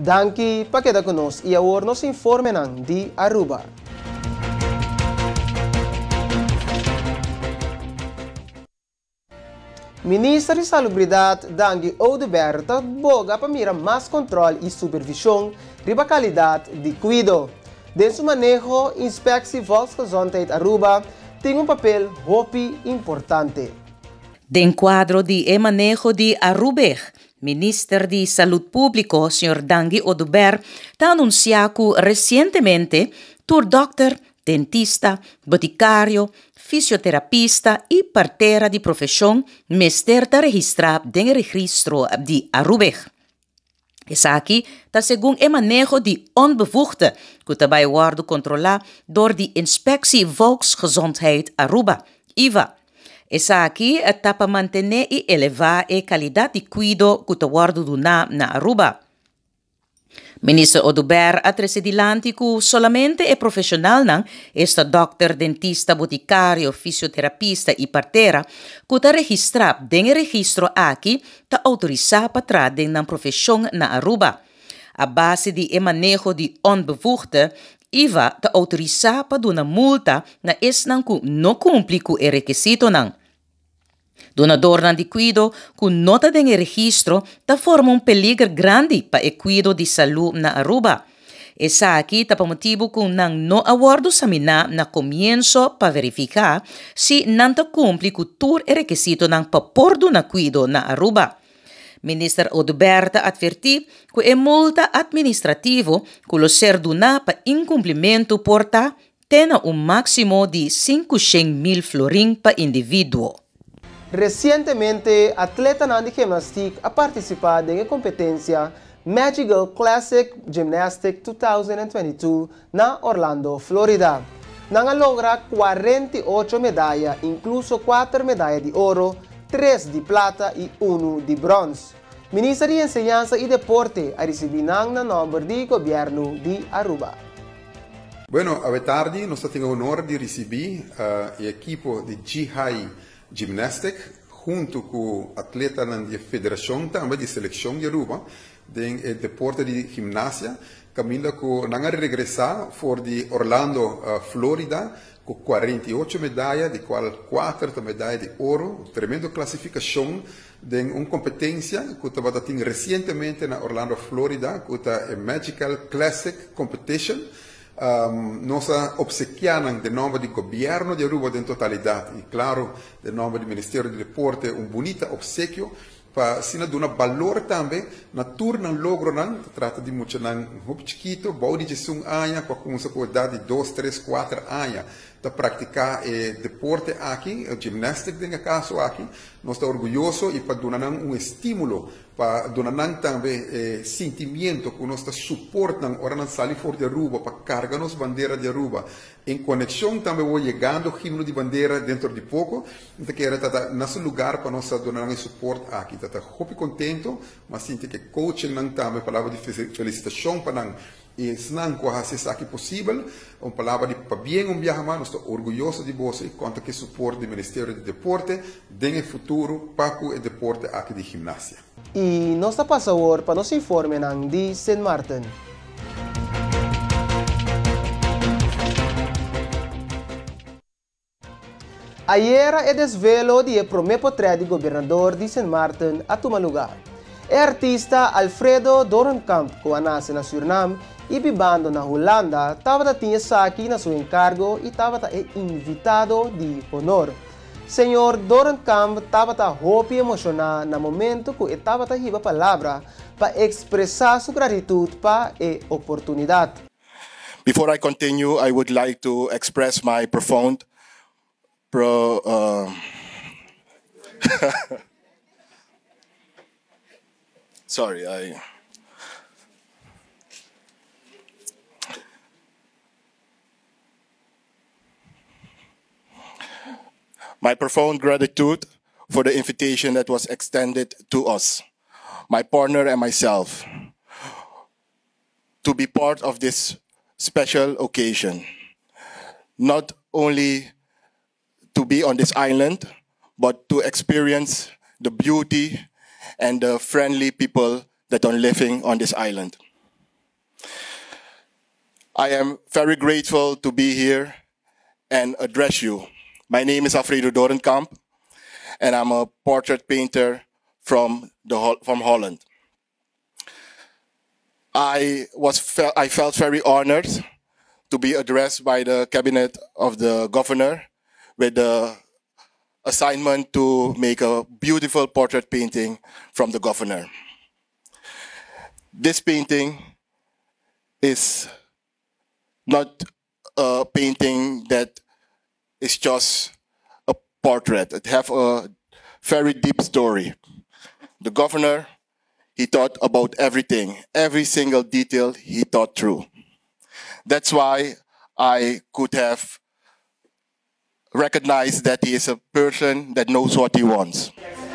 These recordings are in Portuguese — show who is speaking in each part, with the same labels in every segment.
Speaker 1: Danke para quedar conosco e agora nos informe de Aruba. Ministro de Salubridade, Dangi Odeberta, boga para mirar mais controle e supervisão riba qualidade de cuido. Dentro do manejo, inspecção e volksgezondheid Aruba tem papel muito importante.
Speaker 2: Den quadro de manejo de Aruba, Ministro de Saúde Pública, Sr. Dangi Odeberta, ha anunciado recentemente que doctor, dentista, boticário, fisioterapista e parteira de profissão mester da registrar den registro de Aruba. Essa aqui está segundo o manejo de onbevoegde, que também wordt controlado door de Inspectie Volksgezondheid Aruba, IVA. Essa aqui está para manter e elevar a qualidade de cuido que wordt donado na Aruba. Ministro Odeberta atresidilanti que solamente é profissional não, esta doctor, dentista, boticário, fisioterapista e parteira, que está registrado den registro aqui, está autorizado para trabalhar na profissão na Aruba. A base de manejo de onbevoegde, IVA está autorizado para dar multa na esnan que não cumpre com o requisito não. Donador de cuido que nota de registro ta forma peligro grande para o cuido de saúde na Aruba. Essa aqui tá para motivo que não aguardo examinar na comienzo para verificar se não ta cumpre com todo o requisito para pôr na cuido na Aruba. Ministro Odeberta advertiu que a multa administrativa que o ser donado para incumprimento porta tem máximo de 500.000 florins para indivíduo.
Speaker 1: Recentemente, atleta de gimnástica ha participado en la competencia Magical Classic Gymnastics 2022 na Orlando, Florida. Nanga logra 48 medallas, incluso 4 medallas de oro, 3 de plata y 1 de bronce. Ministro de Enseñanza y Deporte ha recibido el nombre de gobierno de Aruba.
Speaker 3: Bueno, a tarde nós temos o honor de receber o equipo de GHI Gymnastics, junto com o atleta da federação, também de seleção de Aruba, de deporte de gimnasia, caminha com não regressar for de Orlando, Florida, com 48 medalhas, de qual 4 medalhas de ouro, tremenda classificação de uma competência que estava tendo recentemente na Orlando, Florida, que é a Magical Classic Competition. Nós obsequiamos em nome do governo de Aruba em totalidade e, claro, em nome do Ministério do Deporte, bonito obsequio para dar valor também na turma logro não trata de muito não chiquito, bom de 1 ano, com uma idade de 2, 3, 4 anos para praticar deporte aqui, o ginástica em caso aqui, nós estamos orgulhosos e para dar estímulo para dar também sentimento que nós suportamos ora não sair fora de Aruba para carregar nos bandeira de Aruba em conexão também vou chegando o himno de bandeira dentro de pouco então que era nosso lugar para nós dar suporte aqui tá muito contento mas sinto que coaching não também palavra de felicitação para nós e se não corre aqui possível uma palavra de para bem viagem nós estamos orgulhosos de você e conta que suporte do Ministério do Deporte no futuro para o deporte aqui de gimnasia.
Speaker 1: E nós está passando para nos informe de St. Martin. Ayer é desvelo de primeiro portrait do governador de St. Martin a tomar lugar. O artista Alfredo Dorenkamp, que nasce na Suriname e vivendo na Holanda, estava tinha aqui na seu encargo e estava invitado de honor. Senhor Dorenkamp estava muito emocionado no momento que estava a palavra para expressar sua gratitude para a oportunidade.
Speaker 4: Before I continue, I would like to express my profound my profound gratitude for the invitation that was extended to us, my partner and myself, to be part of this special occasion. Not only to be on this island, but to experience the beauty and the friendly people that are living on this island. I am very grateful to be here and address you. My name is Alfredo Dorenkamp, and I'm a portrait painter from Holland. I felt very honored to be addressed by the cabinet of the governor with the assignment to make a beautiful portrait painting from the governor. This painting is not a painting that is just a portrait. It has a very deep story. The governor, he thought about everything, every single detail he thought through. That's why I could have recognized that he is a person that knows what he wants.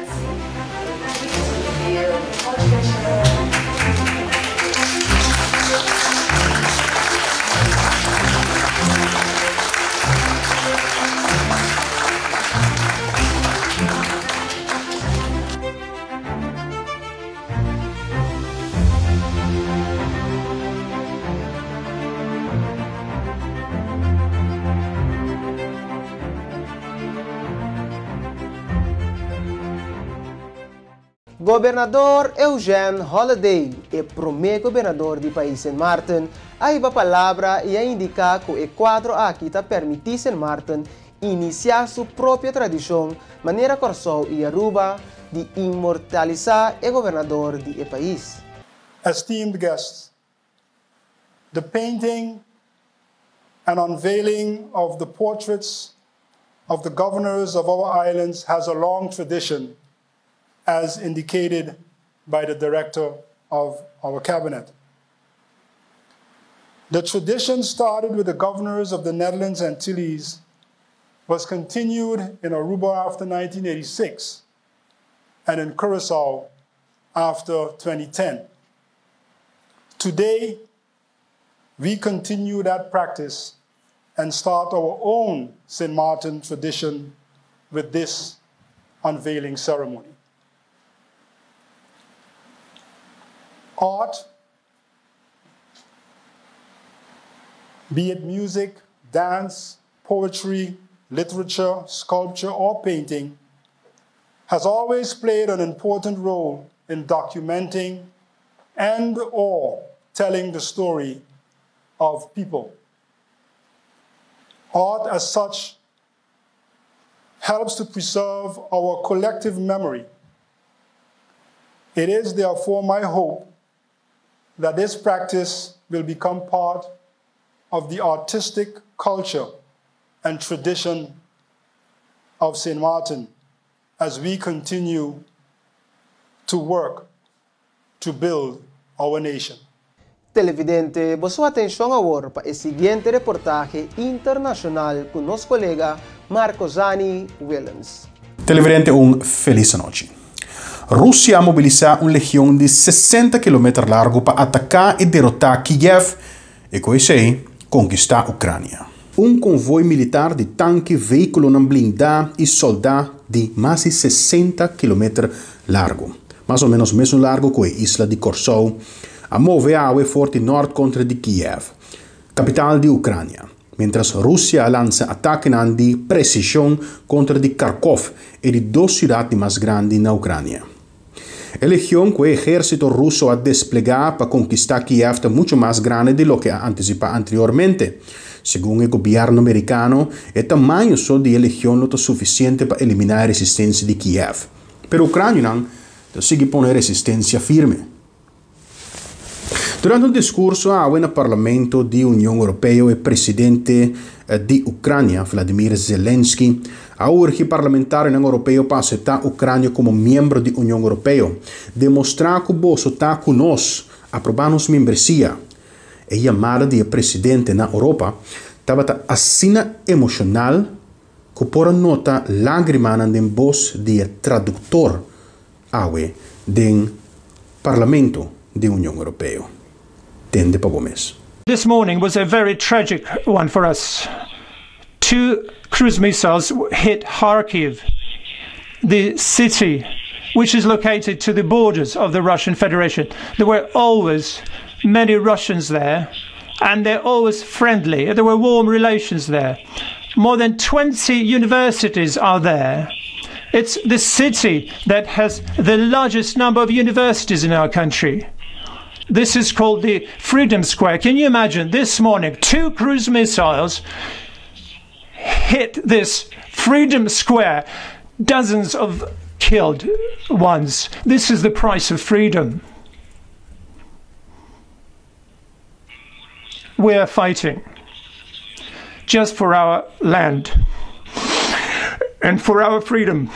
Speaker 1: Governador Eugene Holiday, o primeiro governador do país Sint Maarten, a palavra e a indicar que o Equador aqui está permitindo Sint Maarten iniciar sua própria tradição, maneira corsou e Aruba de imortalizar o governador do país.
Speaker 5: Esteemed guests, the painting and unveiling of the portraits of the governors of our islands has a long tradition, as indicated by the director of our cabinet. The tradition started with the governors of the Netherlands and Antilles, was continued in Aruba after 1986, and in Curaçao after 2010. Today, we continue that practice and start our own Sint Maarten tradition with this unveiling ceremony. Art, be it music, dance, poetry, literature, sculpture, or painting, has always played an important role in documenting and/or telling the story of people. Art, as such, helps to preserve our collective memory. It is, therefore, my hope that this practice will become part of the artistic culture and tradition of Sint Maarten as we continue to work to build our nation.
Speaker 1: Televidente, boa atenção agora para o seguinte reportagem internacional com nosso colega Marco Zani Willems.
Speaker 6: Televidente, feliz noite. Rússia mobiliza uma legião de 60 km largo para atacar e derrotar Kiev e, com isso, conquistar a Ucrânia. Convoio militar de tanque, veículo não blindado e soldado de mais de 60 km largo, mais ou menos mesmo largo que a isla de Korsou, a move a forte norte contra de Kiev, capital de Ucrânia, mientras Rússia lança ataque de precisão contra de Kharkov e de duas cidades mais grandes na Ucrânia. A legião que o exército russo a desplegar para conquistar Kiev está muito mais grande do que antecipado anteriormente. Segundo o governo americano, o tamanho só de legião não é suficiente para eliminar a resistência de Kiev. Pero a Ucrânia não segue pondo resistência firme. Durante um discurso no Parlamento da União Europeia, o presidente de Ucrânia, Vladimir Zelensky, a urge parlamentares europeus para aceitar a Ucrânia como membro da União Europeia, demonstrar que o bolso está conosco, aprovar nossa membresia. A chamada de presidente na Europa estava assim emocional que por nota lágrima na voz de tradutor do Parlamento da União Europeia. Tende para Gomes.
Speaker 7: This morning was a very tragic one for us. 2 cruise missiles hit Kharkiv, the city which is located to the borders of the Russian Federation. There were always many Russians there, and they're always friendly. There were warm relations there. More than 20 universities are there. It's the city that has the largest number of universities in our country. This is called the Freedom Square. Can you imagine this morning 2 cruise missiles hit this Freedom Square, dozens of killed ones. This is the price of freedom. We are fighting just for our land and for our freedom,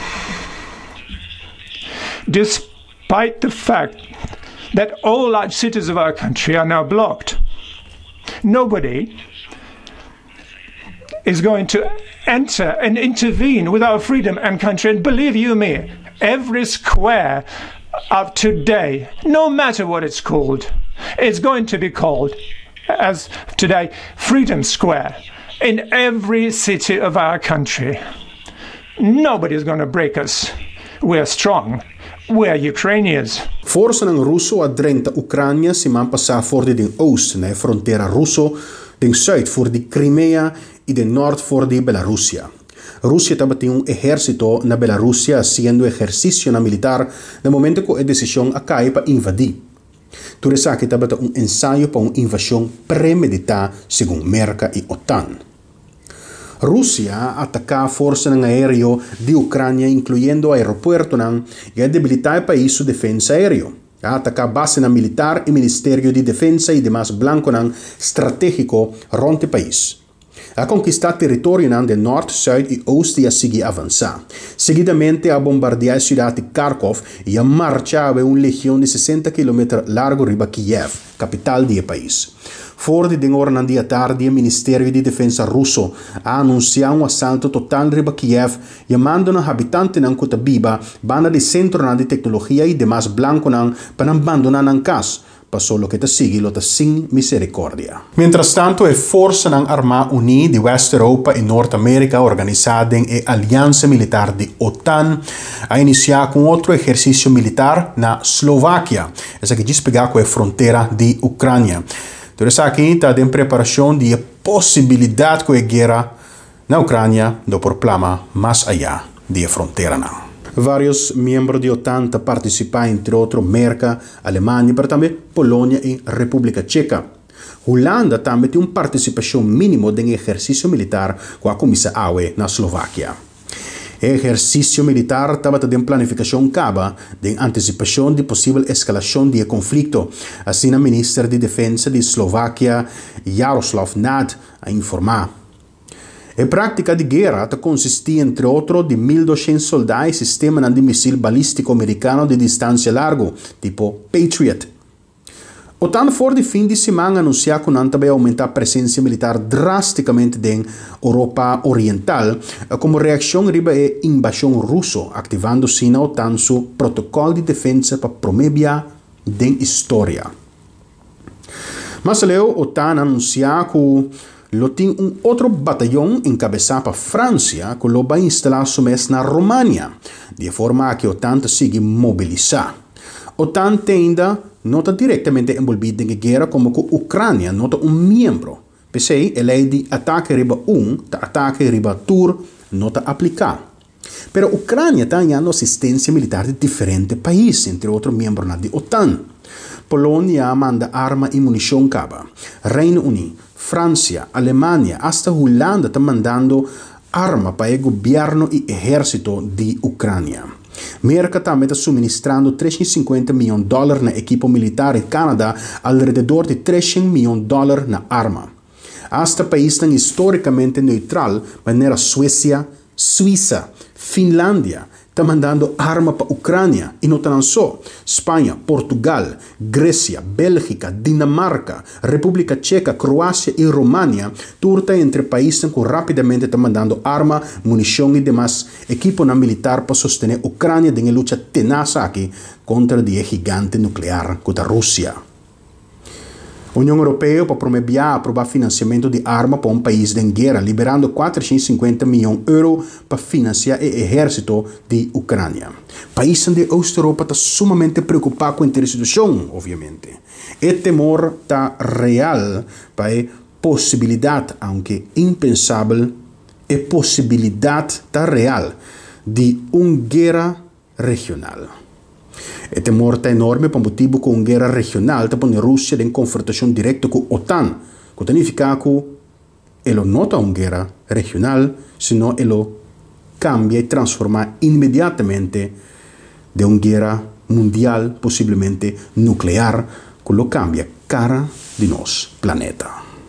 Speaker 7: despite the fact that all large cities of our country are now blocked. Nobody is going to enter and intervene with our freedom and country. And believe you me, every square of today, no matter what it's called, it's going to be called, as today, Freedom Square in every city of our country. Nobody's going to break us. We're strong. We're Ukrainians.
Speaker 6: Forse ng Russo adrengta Ucrania si man passa fuori din oost na frontera Russo, din zuid voor di Crimea e din nord voor di Belarusia. Russia também tem exército na Belarusia haciendo ejercicio na militar no momento que a decisão a cair para invadir. Tudo isso aqui também tem ensaio para uma invasão premeditada, segundo Merkel e OTAN. Rússia ataca a força aérea de Ucrânia, incluindo o aeroporto, e debilitar o país sua defesa aérea. Ataca a base militar e Ministério de Defesa e demais blanco estratégico rond o país. A conquistar território de norte, zuid e oosten e a seguir avançar. Seguidamente a bombardear a cidade de Kharkov e a marchar a uma legião de 60 km largo riba Kiev, capital do país. Fora de hora na dia tarde, o Ministério de Defesa russo a anunciado um assalto total riba Kiev, chamando os habitantes de Kutabiba, banda de centro de tecnologia e demais blanco para abandonar a casa. Passou lo que te sigue, lo te sin misericórdia. Mientras tanto, a Força Armada Unida de West Europa e Norte América, organizada em Aliança Militar de OTAN, a iniciar com outro exercício militar na Eslováquia, essa que despegar com a fronteira de Ucrânia. Então, essa aqui está em preparação de possibilidade que a guerra na Ucrânia do proclama mais allá da fronteira. Vários membros de OTAN participam, entre outros, Merkel, Alemanha, mas também Polônia e República Tcheca. Holanda também tem uma participação mínima em exercício militar com a Comissão AUE na Eslováquia. O exercício militar também tem planificação caba de antecipação de possível escalação de conflito, assim a ministra de Defesa de Eslováquia, Jaroslav Nad, a informar. A prática de guerra consistia, entre outros, de 1.200 soldados e sistema de míssil balístico americano de distância larga, tipo Patriot. OTAN for de fim de semana anunciou que não também aumentar a presença militar drasticamente na Europa Oriental, como reação à invasão russa, ativando-se na OTAN seu protocolo de defesa para prometer da história. Mas a OTAN anunciou que tem outro batalhão encabeçado para a França, que vai instalar seu mês na România, de forma que a OTAN siga mobilizar. A OTAN ainda não está diretamente envolvida em guerra como que a Ucrânia não é membro. Pensei, a lei de ataque riba ataque riba tour não está aplicada. Pero a Ucrânia está ganhando assistência militar de diferentes países, entre outros membros da OTAN. Polônia manda arma e munição caba. Reino Unido, França, Alemanha, hasta Holanda está mandando arma para o governo e exército de Ucrânia. Merkel também está suministrando $350 milhões na equipo militar e Canadá alrededor de $300 milhões na arma. Hasta país tão historicamente neutral, maneira Suécia, Suíça, Finlândia, está mandando arma para a Ucrânia e não tão só. Espanha, Portugal, Grécia, Bélgica, Dinamarca, República Tcheca, Croácia e România, turta entre países que rapidamente estão mandando arma, munição e demais equipo militar para sostener a Ucrânia em luta tenaz aqui contra o gigante nuclear contra a Rússia. União Europeia para promover aprovar financiamento de arma para um país de guerra, liberando 450 milhões de euros para financiar o exército de Ucrânia. Países de Oeste-Europa estão sumamente preocupados com a situação, obviamente. O temor está real para a possibilidade, aunque impensável, a possibilidade está real de uma guerra regional. O temor está enorme por motivo que uma guerra regional está pondo a Rússia em confrontação direta com a OTAN, que significa que ela não é uma guerra regional, senão ela cambia e transforma imediatamente de uma guerra mundial, possivelmente nuclear, que lo cambia cara de nosso planeta.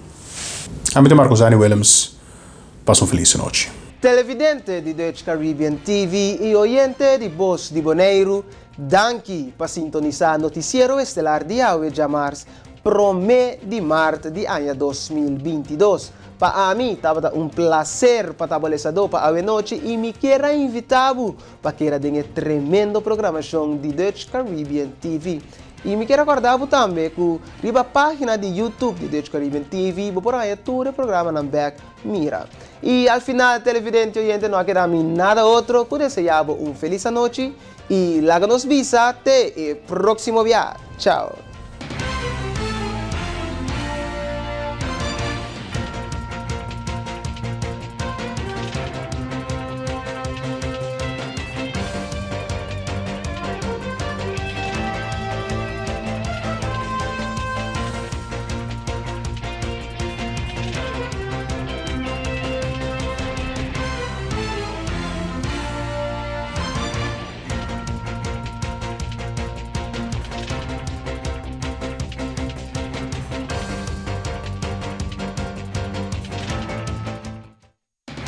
Speaker 6: Amigo Marcos Ani Willems, passa uma feliz noite.
Speaker 1: Televidente de Dutch Caribbean TV e oyente de Voz de Bonaire, danke para sintonizar Noticiero Estelar de Aue Jamars pro mês de março de ano 2022. Para mim, estava um prazer para estar para a noite e me quero invitar para que tenha tremenda programação de Dutch Caribbean TV. E me quero acordar também que a página de YouTube de Dutch Caribbean TV, por aí todo o programa na back mira. E ao final, televidente e oyente, não queda nada outro que desejar uma feliz noite e lá nos visa até o próximo viaje. Tchau.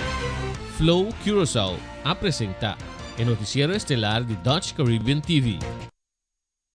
Speaker 8: Flow Curaçao apresenta el noticiero estelar de Dutch Caribbean TV.